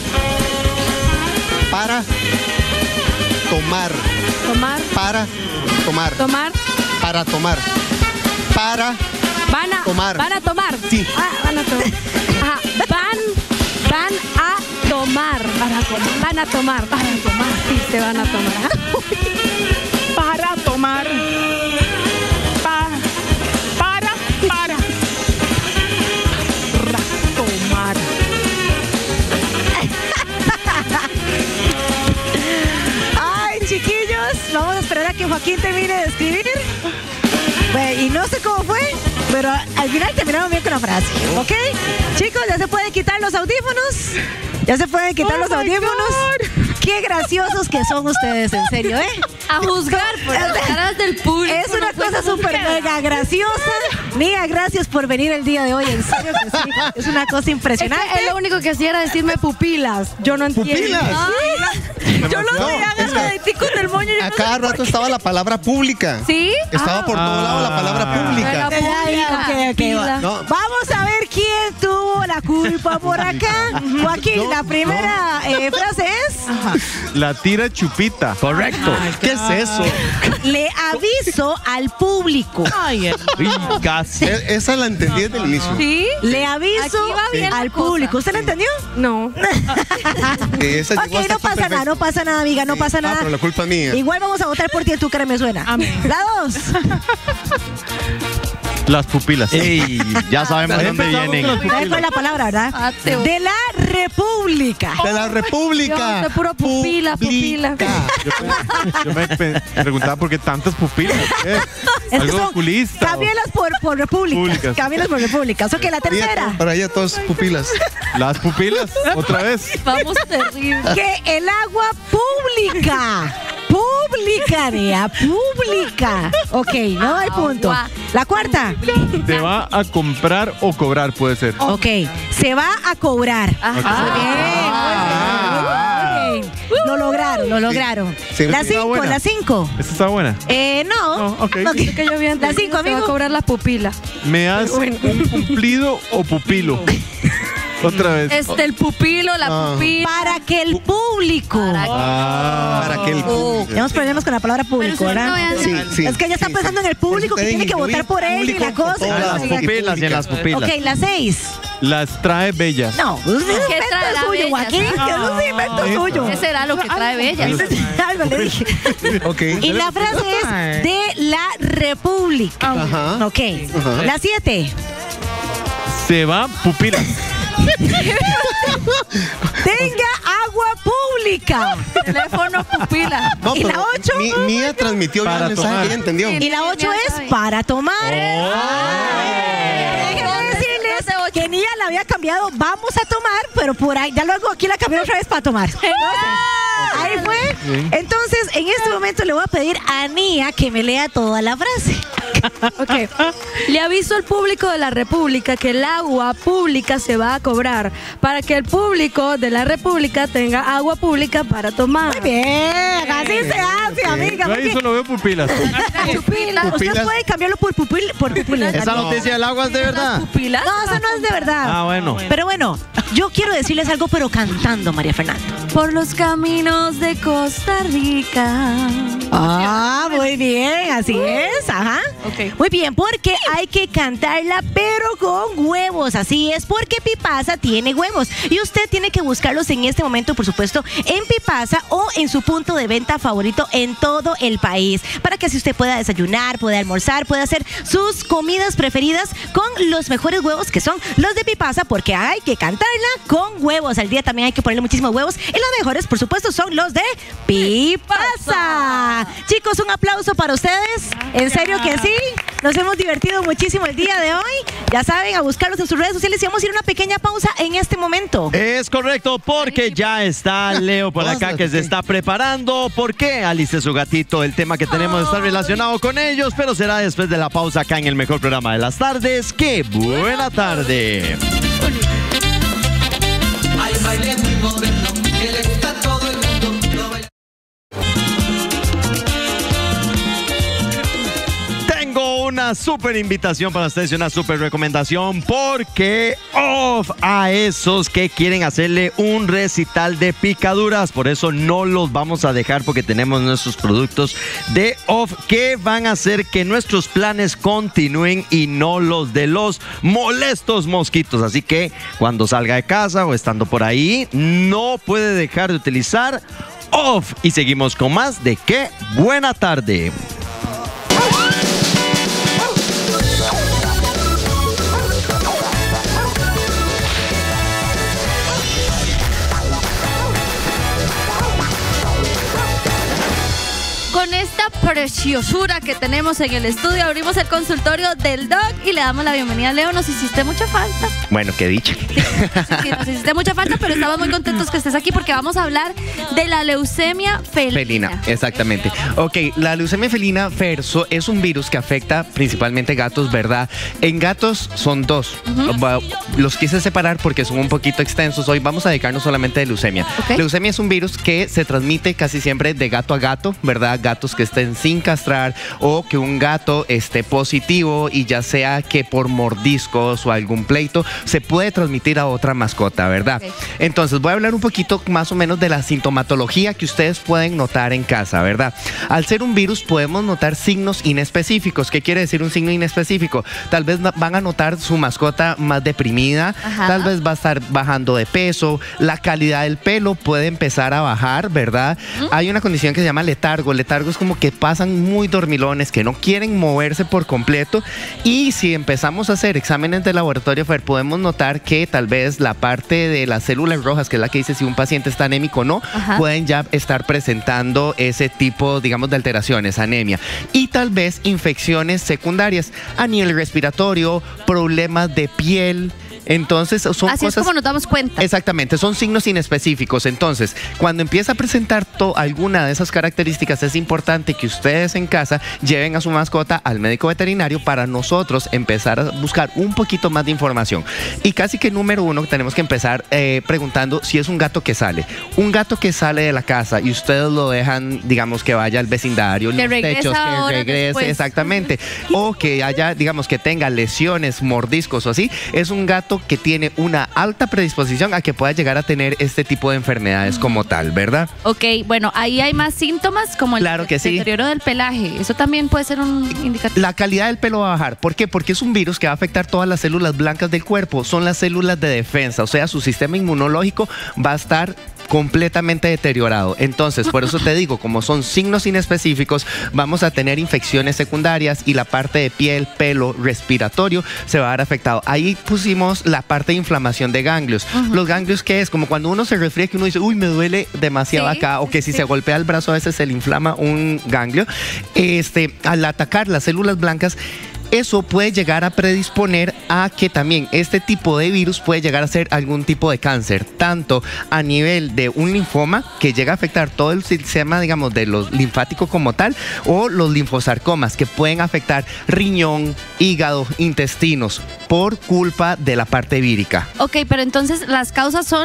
Para tomar. Para tomar. Para tomar. Para tomar. Van a tomar. Sí. Van a tomar. Ajá. Van a tomar. Van a tomar. Sí, se van a tomar. Ajá. Para tomar. Para tomar. Ay, chiquillos, vamos a esperar a que Joaquín termine de escribir. Bueno, y no sé cómo fue, pero al final terminamos bien con la frase, ¿ok? Chicos, ya se pueden quitar los audífonos. Qué graciosos que son ustedes, en serio, ¿eh? A juzgar por las caras del público. Es una cosa súper mega graciosa. Nia, gracias por venir el día de hoy, en serio que sí. Es una cosa impresionante. Es lo único que hacía era decirme pupilas. Yo no entiendo. ¿Pupilas? Yo lo veía agarraditico del moño. A cada rato estaba la palabra pública. ¿Sí? Estaba por todo lado la palabra pública. Ok. No. Vamos a ver quién tuvo la culpa por acá. Joaquín, la primera frase es... La tira chupita. Correcto. ¿Qué es eso? Le aviso al público. Ay, Casi. Esa la entendí desde el inicio. ¿Sí? Le aviso Aquí va bien al la cosa. público. ¿Usted la entendió? No. Esa llegó Ok, hasta no aquí pasa nada, perfecto. no pasa nada, amiga, no pasa nada. Pero la culpa es mía. Igual vamos a votar por ti en tu cara me suena. Amén. La 2. Las pupilas. Ey, ya sabemos de dónde vienen. ¿Sabes cuál es la palabra, verdad? Ateo. De la República. De la República. Yo sé puro pupila. Yo me preguntaba por qué tantas pupilas. ¿Qué? Es que Algo son, oculista. cámbialas por repúblicas. Públicas. Cámbialas por repúblicas. Ok, la tercera. Para ella todas pupilas. Las pupilas, otra vez. Vamos terrible. Que el agua pública. pública, Nea, pública. Ok, no hay punto. La cuarta. ¿Se va a comprar o cobrar? Puede ser. Ok, se va a cobrar. Ajá. Muy bien. Lo lograron. Sí, La está 5, buena. la 5. ¿Esta está buena? No. ok. Que yo había La 5, entendido, se va amigo. a cobrar la pupila. ¿Me das un cumplido o pupilo? Otra vez. El pupilo, la pupila. Para que el público. Para que el público. Tenemos problemas con la palabra público, ¿verdad? Sí. Es que ella está pensando en el público que tiene que votar por él y la cosa. En las pupilas y en las pupilas. Ok, la 6. Las trae bellas. No, es un ¿Qué invento traerá suyo, bellas? Joaquín. Que es un invento suyo. ¿Qué será lo que trae Bella? Algo le dije. Ok. Y la frase es de la República. Ajá. Ok. La 7. Se va pupilas. Tenga agua pública. Teléfono pupila. No, ¿Y pero la 8? Mía transmitió bien Para el mensaje, tomar. ella entendió. Y la 8 es para tomar. Déjenme decirles que Nia la había cambiado, vamos a tomar, pero por ahí, ya luego aquí la cambió otra vez para tomar. Ahí fue. Entonces, en este momento le voy a pedir a Nia que me lea toda la frase. Ok. Le aviso al público de la República que el agua pública se va a cobrar para que el público de la República tenga agua pública para tomar. Muy bien, así se hace, amiga. Yo Muy ahí bien. solo veo pupilas. Usted puede cambiarlo por pupilas. ¿Esa noticia del agua es de verdad? No, eso no es de verdad. Ah, bueno. Pero bueno, yo quiero decirles algo, pero cantando, María Fernanda. Por los caminos de Costa Rica. Ah, muy bien, así es, ajá. Ok. Muy bien, porque hay que cantarla, pero con huevos, así es, porque Pipasa tiene huevos y usted tiene que buscarlos en este momento, por supuesto, en Pipasa o en su punto de venta favorito en todo el país, para que así usted pueda desayunar, pueda almorzar, pueda hacer sus comidas preferidas con los mejores huevos que son los de Pipasa, porque hay que cantarla con huevos. Al día también hay que ponerle muchísimos huevos y los mejores, por supuesto, son los de Pipasa. Chicos, un aplauso para ustedes. En serio que sí. Nos hemos divertido muchísimo el día de hoy. Ya saben, a buscarlos en sus redes sociales y vamos a ir a una pequeña pausa en este momento. Es correcto, porque ya está Leo por acá que se está preparando. ¿Por qué? Alice su gatito. El tema que tenemos está relacionado con ellos, pero será después de la pausa acá en el mejor programa de las tardes. ¡Qué buena tarde! Hay un baile muy moderno que le gusta a todo el mundo. Lo baila. Tengo una súper invitación para ustedes y una súper recomendación, porque off a esos que quieren hacerle un recital de picaduras. Por eso no los vamos a dejar, porque tenemos nuestros productos de off que van a hacer que nuestros planes continúen y no los de los molestos mosquitos. Así que cuando salga de casa o estando por ahí, no puede dejar de utilizar off. Y seguimos con más de Qué Buena Tarde. Con esta preciosura que tenemos en el estudio, abrimos el consultorio del Doc y le damos la bienvenida a Leo. Nos hiciste mucha falta. Bueno, qué dicha. Sí, nos hiciste mucha falta, pero estamos muy contentos que estés aquí porque vamos a hablar de la leucemia felina. Felina, exactamente. Ok, la leucemia felina, Ferso, es un virus que afecta principalmente gatos, ¿verdad? En gatos son dos. Los quise separar porque son un poquito extensos. Hoy vamos a dedicarnos solamente de leucemia. Leucemia es un virus que se transmite casi siempre de gato a gato, ¿verdad? Gatos que estén sin castrar o que un gato esté positivo, y ya sea que por mordiscos o algún pleito se puede transmitir a otra mascota, ¿verdad? Entonces voy a hablar un poquito más o menos de la sintomatología que ustedes pueden notar en casa, ¿verdad? Al ser un virus podemos notar signos inespecíficos. ¿Qué quiere decir un signo inespecífico? Tal vez van a notar su mascota más deprimida, tal vez va a estar bajando de peso, la calidad del pelo puede empezar a bajar, ¿verdad? Hay una condición que se llama letargo. Letargo es como que pasan muy dormilones, que no quieren moverse por completo, y si empezamos a hacer exámenes de laboratorio, Fer, podemos notar que tal vez la parte de las células rojas, que es la que dice si un paciente está anémico o no, pueden ya estar presentando ese tipo, digamos, de alteraciones, anemia, y tal vez infecciones secundarias a nivel respiratorio, problemas de piel, Entonces, son Así cosas... es como nos damos cuenta. Exactamente, son signos inespecíficos. Entonces, cuando empieza a presentar alguna de esas características, es importante que ustedes en casa lleven a su mascota al médico veterinario para nosotros empezar a buscar un poquito más de información. Y casi que número uno, tenemos que empezar preguntando si es un gato que sale. Un gato que sale de la casa y ustedes lo dejan, digamos, que vaya al vecindario, Que los techos, que regrese, después. exactamente. O que haya, digamos, que tenga lesiones, mordiscos o así. Es un gato que tiene una alta predisposición a que pueda llegar a tener este tipo de enfermedades como tal, ¿verdad? Ok, bueno, ahí hay más síntomas como el Claro que sí. deterioro del pelaje. Eso también puede ser un indicativo. La calidad del pelo va a bajar. ¿Por qué? Porque es un virus que va a afectar todas las células blancas del cuerpo. Son las células de defensa. O sea, su sistema inmunológico va a estar completamente deteriorado. Entonces, por eso te digo, como son signos inespecíficos, vamos a tener infecciones secundarias y la parte de piel, pelo, respiratorio se va a ver afectado. Ahí pusimos la parte de inflamación de ganglios. Los ganglios, ¿qué es? Como cuando uno se resfría, que uno dice, uy, me duele demasiado acá, o que si se golpea el brazo a veces se le inflama un ganglio. Al atacar las células blancas, eso puede llegar a predisponer a que también este tipo de virus puede llegar a ser algún tipo de cáncer, tanto a nivel de un linfoma que llega a afectar todo el sistema, digamos, de los linfáticos como tal, o los linfosarcomas que pueden afectar riñón, hígado, intestinos por culpa de la parte vírica. Ok, pero entonces las causas son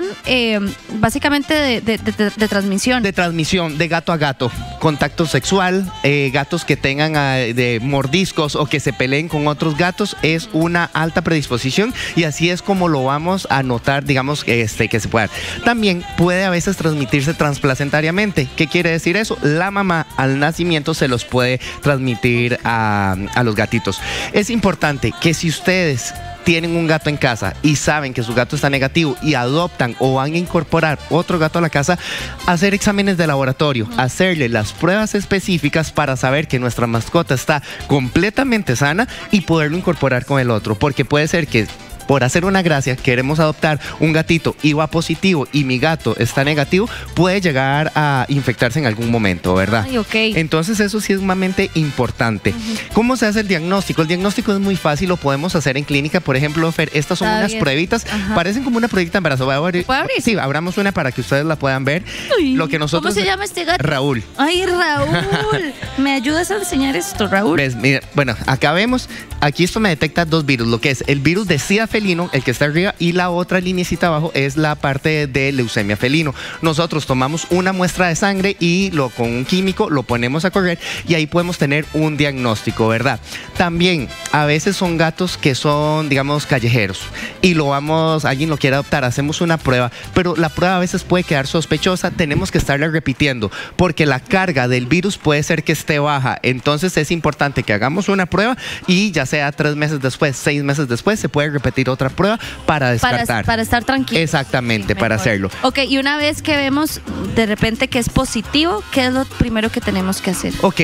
básicamente de transmisión. De transmisión de gato a gato, contacto sexual, gatos que tengan de mordiscos o que se peleen con otros gatos, es una alta predisposición y así es como lo vamos a notar, digamos, que se puede. También puede a veces transmitirse transplacentariamente. ¿Qué quiere decir eso? La mamá al nacimiento se los puede transmitir a los gatitos. Es importante que si ustedes tienen un gato en casa y saben que su gato está negativo y adoptan o van a incorporar otro gato a la casa, hacer exámenes de laboratorio, hacerle las pruebas específicas para saber que nuestra mascota está completamente sana y poderlo incorporar con el otro, porque puede ser que por hacer una gracia, queremos adoptar un gatito y va positivo y mi gato está negativo, puede llegar a infectarse en algún momento, ¿verdad? Ay, ok. Entonces eso sí es sumamente importante. ¿Cómo se hace el diagnóstico? El diagnóstico es muy fácil, lo podemos hacer en clínica. Por ejemplo, Fer, estas son unas pruebitas, parecen como una pruebita de embarazo. ¿Puede abrir? Sí, abramos una para que ustedes la puedan ver. Uy, lo que nosotros... ¿Cómo se llama este gato? Raúl. Ay, Raúl. ¿Me ayudas a enseñar esto, Raúl? ¿Ves? Mira, bueno, acá vemos, aquí esto me detecta dos virus, lo que es el virus de SIDA felino, el que está arriba, y la otra linecita abajo es la parte de leucemia felino. Nosotros tomamos una muestra de sangre y con un químico lo ponemos a correr y ahí podemos tener un diagnóstico, ¿verdad? También a veces son gatos que son, digamos, callejeros y alguien lo quiere adoptar, hacemos una prueba, pero la prueba a veces puede quedar sospechosa, tenemos que estarla repitiendo porque la carga del virus puede ser que esté baja. Entonces es importante que hagamos una prueba y ya sea 3 meses después, 6 meses después, se puede repetir otra prueba para descartar. Para estar tranquilo. Exactamente, sí, para hacerlo. Ok, y una vez que vemos de repente que es positivo, ¿qué es lo primero que tenemos que hacer? Ok,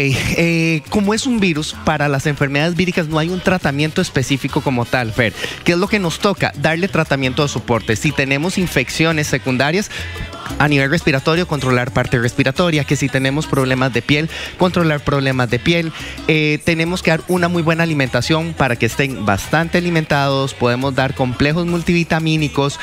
como es un virus, para las enfermedades víricas no hay un tratamiento específico como tal, Fer. ¿Qué es lo que nos toca? Darle tratamiento de soporte. Si tenemos infecciones secundarias a nivel respiratorio, controlar parte respiratoria, que si tenemos problemas de piel, controlar problemas de piel. Tenemos que dar una muy buena alimentación para que estén bastante alimentados, podemos dar complejos multivitamínicos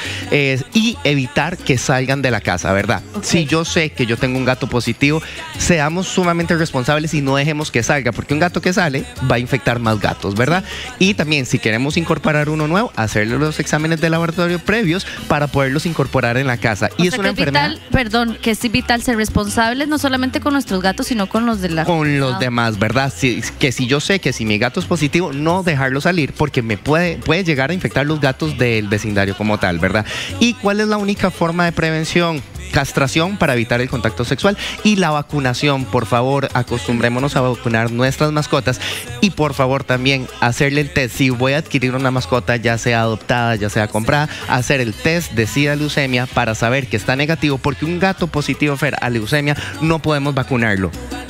y evitar que salgan de la casa, ¿verdad? Okay. Si yo sé que yo tengo un gato positivo, seamos sumamente responsables y no dejemos que salga, porque un gato que sale va a infectar más gatos, ¿verdad? Y también si queremos incorporar uno nuevo, hacerle los exámenes de laboratorio previos para poderlos incorporar en la casa. Y es una enfermedad... que es vital ser responsables no solamente con nuestros gatos, sino con los de la... Con los demás, ¿verdad? Que si yo sé que si mi gato es positivo, no dejarlo salir porque me puede llegar a infectar los gatos del vecindario como tal, ¿verdad? ¿Y cuál es la única forma de prevención? Castración para evitar el contacto sexual y la vacunación. Por favor, acostumbrémonos a vacunar nuestras mascotas y por favor también hacerle el test. Si voy a adquirir una mascota, ya sea adoptada, ya sea comprada, hacer el test de SIDA leucemia para saber que está negativo, porque un gato positivo, Fer, a leucemia no podemos vacunarlo.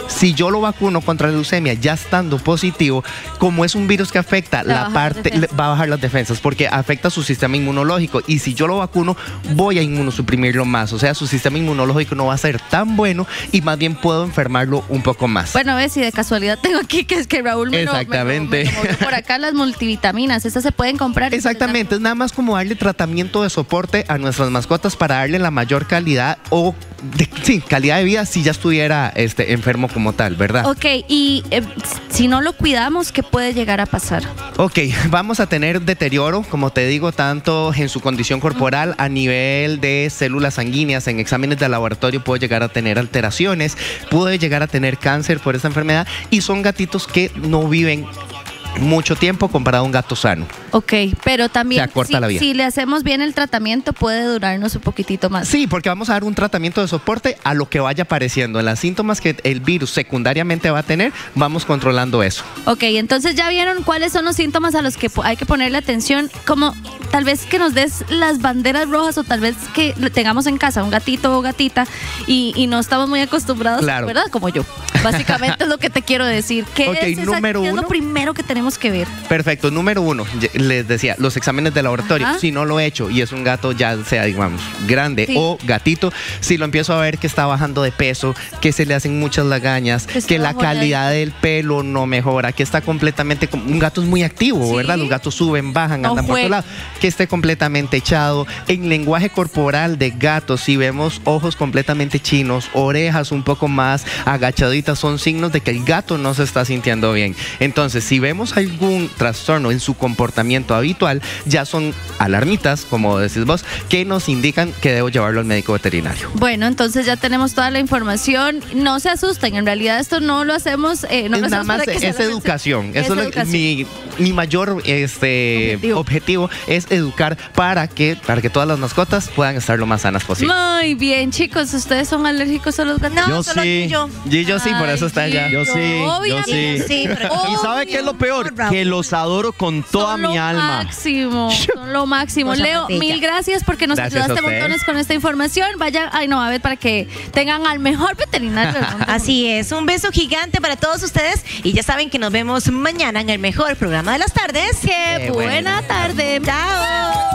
si yo lo vacuno contra la leucemia ya estando positivo, como es un virus que afecta la parte, va a bajar las defensas porque afecta su sistema inmunológico, y si yo lo vacuno voy a inmunosuprimirlo más, o sea, su sistema inmunológico no va a ser tan bueno y más bien puedo enfermarlo un poco más. Bueno, ves, si de casualidad tengo aquí que es que Raúl me Exactamente. lo movió por acá las multivitaminas, esas se pueden comprar. Exactamente, es nada más como darle tratamiento de soporte a nuestras mascotas para darle la mayor calidad o calidad de vida si ya estuviera enfermo como tal, ¿verdad? Ok, y si no lo cuidamos, ¿qué puede llegar a pasar? Ok, vamos a tener deterioro, como te digo, tanto en su condición corporal, a nivel de células sanguíneas, en exámenes de laboratorio puede llegar a tener alteraciones, puede llegar a tener cáncer por esta enfermedad, y son gatitos que no viven mucho tiempo comparado a un gato sano. Ok, pero también se acorta la vida. Si le hacemos bien el tratamiento puede durarnos un poquitito más. Sí, porque vamos a dar un tratamiento de soporte a lo que vaya apareciendo. En los síntomas que el virus secundariamente va a tener, vamos controlando eso. Ok, entonces ya vieron cuáles son los síntomas a los que hay que ponerle atención, como tal vez que nos des las banderas rojas o tal vez que tengamos en casa un gatito o gatita y no estamos muy acostumbrados, claro, ¿verdad? Como yo. Básicamente es lo que te quiero decir. ¿Qué es lo primero que tenemos que ver? Perfecto, número 1, les decía, los exámenes de laboratorio. Ajá. Si no lo he hecho y es un gato ya sea, digamos, grande o gatito, si lo empiezo a ver que está bajando de peso, que se le hacen muchas lagañas, que la calidad del pelo no mejora, que está completamente, un gato es muy activo, ¿verdad? Los gatos suben, bajan, andan por todos lados, que esté completamente echado. En lenguaje corporal de gatos, si vemos ojos completamente chinos, orejas un poco más agachaditas, son signos de que el gato no se está sintiendo bien. Entonces, si vemos algún trastorno en su comportamiento habitual, ya son alarmitas, como decís vos, que nos indican que debo llevarlo al médico veterinario. Bueno, entonces ya tenemos toda la información. No se asusten, en realidad esto no lo hacemos, nada más es educación. Eso es mi mayor objetivo es educar para que todas las mascotas puedan estar lo más sanas posible. Muy bien, chicos, ¿ustedes son alérgicos a los gatos? No, solo Gillo. Gillo sí, por eso está allá. Yo sí. ¿Y sabe qué es lo peor? Que los adoro con toda mi alma. Son lo máximo. Leo, mil gracias porque nos ayudaste montones con esta información. Vayan a ver para que tengan al mejor veterinario del mundo. Así es, un beso gigante para todos ustedes y ya saben que nos vemos mañana en el mejor programa de las tardes. ¡Qué buena tarde! ¡Chao!